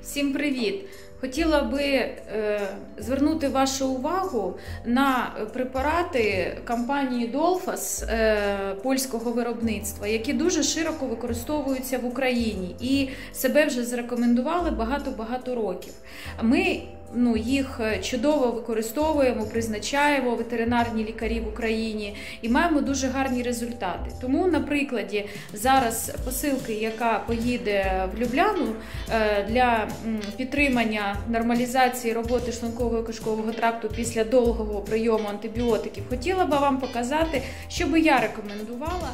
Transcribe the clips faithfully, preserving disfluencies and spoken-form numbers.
Всім привіт! Хотіла би е, звернути вашу увагу на препарати компанії Долфас е, польського виробництва, які дуже широко використовуються в Україні і себе вже зарекомендували багато-багато років. Ми ну, їх чудово використовуємо, призначаємо ветеринарні лікарі в Україні і маємо дуже гарні результати. Тому, на прикладі зараз посилки, яка поїде в Любляну для підтримання нормалізації роботи шлунково-кишкового тракту після довгого прийому антибіотиків, хотіла би вам показати, що би я рекомендувала.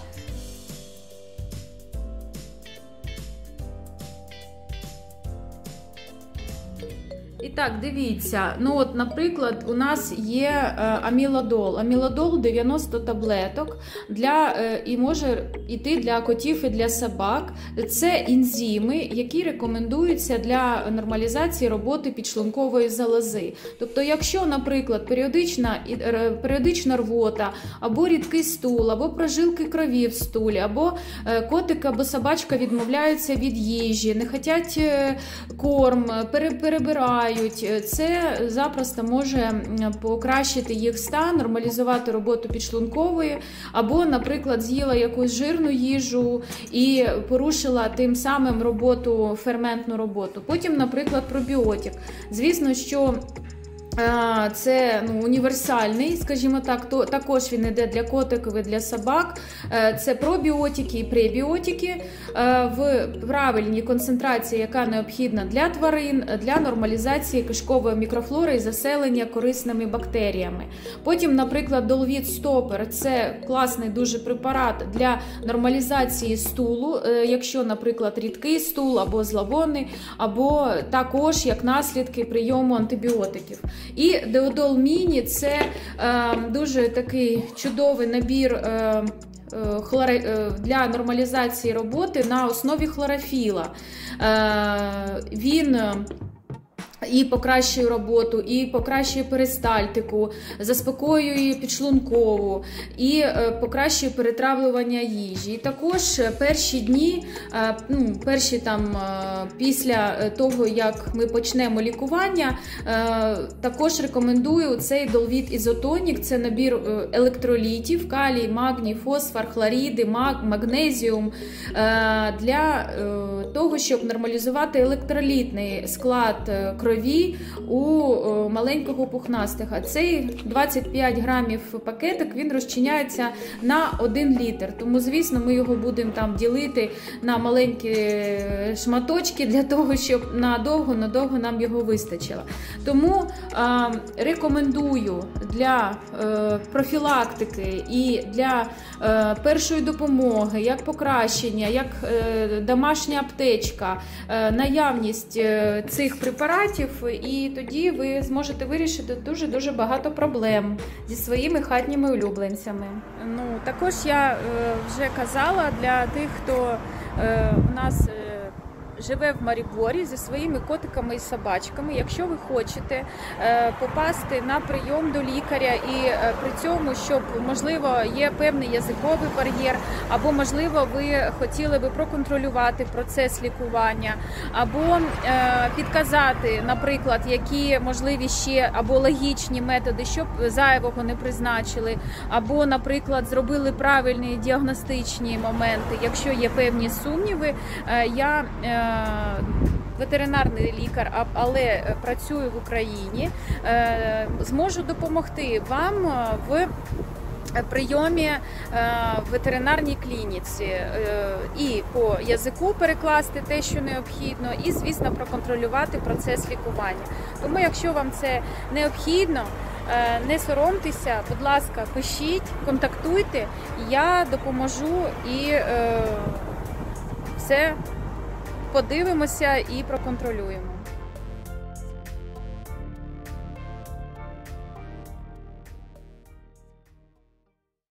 І так, дивіться, ну от, наприклад, у нас є е, амілодол. Амілодол дев'яносто таблеток для, е, і може йти для котів і для собак. Це ензими, які рекомендуються для нормалізації роботи підшлункової залози. Тобто, якщо, наприклад, періодична, е, періодична рвота, або рідкий стул, або прожилки крові в стулі, або е, котик або собачка відмовляються від їжі, не хочуть е, корм, пере, перебирають, це запросто може покращити їх стан, нормалізувати роботу підшлункової, або, наприклад, з'їла якусь жирну їжу і порушила тим самим роботу, ферментну роботу. Потім, наприклад, пробіотик. Звісно, що це ну, універсальний, скажімо так, то, також він йде для котиків і для собак. Це пробіотики і пребіотики в правильній концентрації, яка необхідна для тварин, для нормалізації кишкової мікрофлори і заселення корисними бактеріями. Потім, наприклад, Долвіт Стопер – це класний дуже препарат для нормалізації стулу, якщо, наприклад, рідкий стул або зловонний, або також як наслідки прийому антибіотиків. І Деодол Міні – це е, дуже такий чудовий набір е, е, для нормалізації роботи на основі хлорофіла. Е, він і покращує роботу, і покращує перистальтику, заспокоює підшлункову, і покращує перетравлювання їжі. І також перші дні, ну, перші там після того, як ми почнемо лікування, також рекомендую цей Долвіт Ізотонік. Це набір електролітів, калій, магній, фосфор, хлоріди, магнезіум для того, щоб нормалізувати електролітний склад крові крові у маленького пухнастика. Цей двадцять п'ять грамів пакетик, він розчиняється на один літр. Тому, звісно, ми його будемо там ділити на маленькі шматочки для того, щоб надовго-надовго нам його вистачило. Тому е, рекомендую для е, профілактики і для е, першої допомоги, як покращення, як е, домашня аптечка, е, наявність е, цих препаратів, і тоді ви зможете вирішити дуже-дуже багато проблем зі своїми хатніми улюбленцями. Ну, також я е, вже казала для тих, хто е, у нас е, живе в Маріборі зі своїми котиками і собачками. Якщо ви хочете е, попасти на прийом до лікаря і е, при цьому, щоб, можливо, є певний язиковий бар'єр, або, можливо, ви хотіли би проконтролювати процес лікування, або е, підказати, наприклад, які можливі ще або логічні методи, щоб зайвого не призначили, або, наприклад, зробили правильні діагностичні моменти. Якщо є певні сумніви, е, я е, ветеринарний лікар, але працюю в Україні, зможу допомогти вам в прийомі в ветеринарній клініці і по язику перекласти те, що необхідно, і, звісно, проконтролювати процес лікування. Тому, якщо вам це необхідно, не соромтеся, будь ласка, пишіть, контактуйте, я допоможу і все подивимося і проконтролюємо.